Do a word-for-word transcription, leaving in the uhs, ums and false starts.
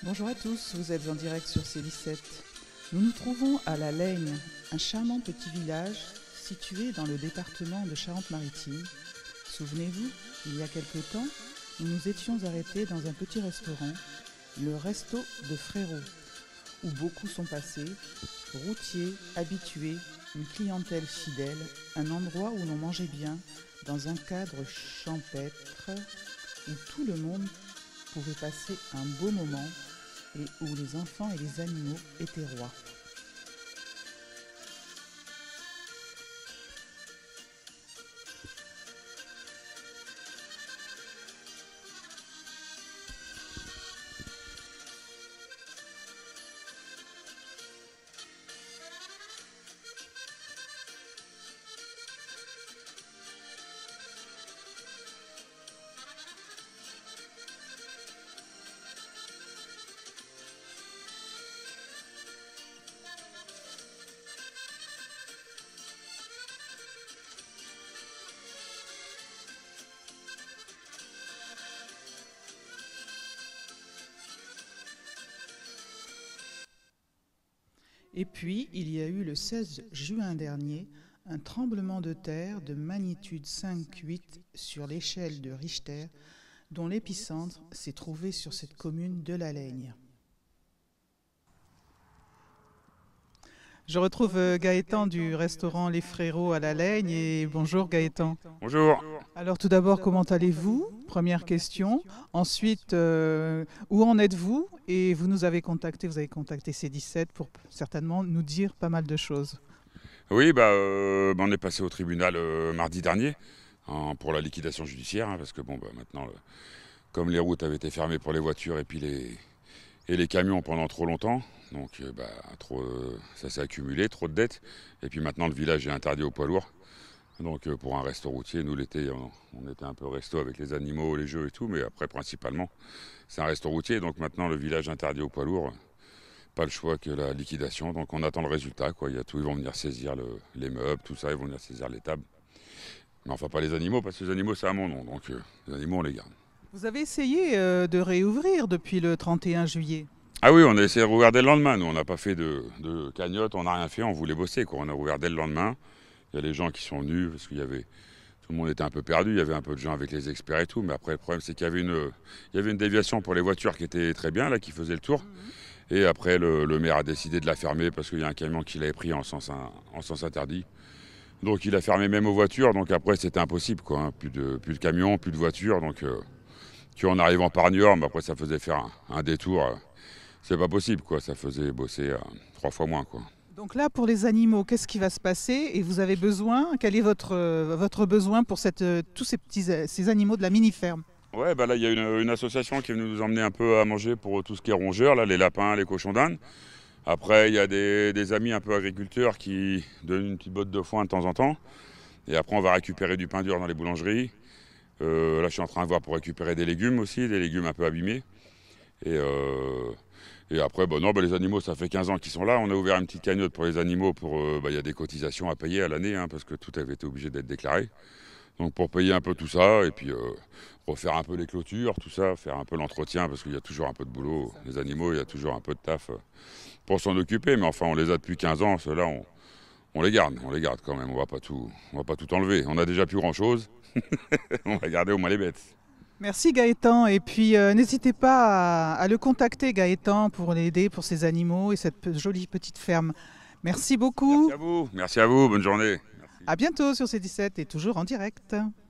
Bonjour à tous, vous êtes en direct sur C dix-sept. Nous nous trouvons à La Laigne, un charmant petit village situé dans le département de Charente-Maritime. Souvenez-vous, il y a quelque temps, nous nous étions arrêtés dans un petit restaurant, le Resto de Frérot, où beaucoup sont passés, routiers, habitués, une clientèle fidèle, un endroit où l'on mangeait bien, dans un cadre champêtre, où tout le monde pouvait passer un beau moment et où les enfants et les animaux étaient rois. Et puis, il y a eu le seize juin dernier, un tremblement de terre de magnitude cinq virgule huit sur l'échelle de Richter, dont l'épicentre s'est trouvé sur cette commune de La Laigne. Je retrouve Gaëtan du restaurant Les Frérots à La Laigne. Et bonjour Gaëtan. Bonjour. Alors tout d'abord, comment allez-vous? Première question. Ensuite, euh, où en êtes-vous? Et vous nous avez contacté, vous avez contacté C dix-sept pour certainement nous dire pas mal de choses. Oui, bah, euh, bah on est passé au tribunal euh, mardi dernier hein, pour la liquidation judiciaire, hein, parce que bon, bah, maintenant, euh, comme les routes avaient été fermées pour les voitures et puis les, et les camions pendant trop longtemps, donc euh, bah, trop, euh, ça s'est accumulé, trop de dettes. Et puis maintenant, le village est interdit aux poids lourds. Donc euh, pour un resto routier, nous l'été, on, on était un peu resto avec les animaux, les jeux et tout, mais après principalement, c'est un resto routier. Donc maintenant, le village interdit aux poids lourds. Pas le choix que la liquidation, donc on attend le résultat, quoi. Il y a tout, ils vont venir saisir le, les meubles, tout ça, ils vont venir saisir les tables. Mais enfin pas les animaux, parce que les animaux c'est à mon nom, donc euh, les animaux on les garde. Vous avez essayé euh, de réouvrir depuis le trente et un juillet? Ah oui, on a essayé de rouvrir dès le lendemain, nous on n'a pas fait de, de cagnotte, on n'a rien fait, on voulait bosser, quoi. On a rouvert dès le lendemain. Il y a les gens qui sont venus, parce qu'il y avait, tout le monde était un peu perdu, il y avait un peu de gens avec les experts et tout, mais après le problème c'est qu'il y avait une, il y avait une déviation pour les voitures qui était très bien, là, qui faisait le tour. Et après, le, le maire a décidé de la fermer parce qu'il y a un camion qui l'avait pris en sens, en sens interdit. Donc il a fermé même aux voitures, donc après c'était impossible, quoi. Hein. Plus, de, plus de camions, plus de voitures, donc euh, en arrivant par Niort, mais après ça faisait faire un, un détour. Euh, c'est pas possible, quoi. Ça faisait bosser euh, trois fois moins, quoi. Donc là, pour les animaux, qu'est-ce qui va se passer? Et vous avez besoin, quel est votre, euh, votre besoin pour cette, euh, tous ces petits ces animaux de la mini-ferme? Ouais, bah là, il y a une, une association qui est venue nous emmener un peu à manger pour tout ce qui est rongeurs, là, les lapins, les cochons d'Inde. Après, il y a des, des amis un peu agriculteurs qui donnent une petite botte de foin de temps en temps. Et après, on va récupérer du pain dur dans les boulangeries. Euh, là, je suis en train de voir pour récupérer des légumes aussi, des légumes un peu abîmés. Et, euh, et après, bah non, bah les animaux, ça fait quinze ans qu'ils sont là. On a ouvert une petite cagnotte pour les animaux. Pour, euh, bah, y a des cotisations à payer à l'année, hein, parce que tout avait été obligé d'être déclaré. Donc pour payer un peu tout ça, et puis euh, refaire un peu les clôtures, tout ça, faire un peu l'entretien, parce qu'il y a toujours un peu de boulot. Les animaux, il y a toujours un peu de taf euh, pour s'en occuper, mais enfin on les a depuis quinze ans, ceux-là on, on les garde, on les garde quand même, on va pas tout, on va pas tout enlever. On a déjà plus grand-chose, on va garder au moins les bêtes. Merci Gaëtan, et puis euh, n'hésitez pas à, à le contacter Gaëtan pour l'aider pour ses animaux et cette jolie petite ferme. Merci beaucoup. Merci à vous, merci à vous, bonne journée. À bientôt sur C dix-sept et toujours en direct.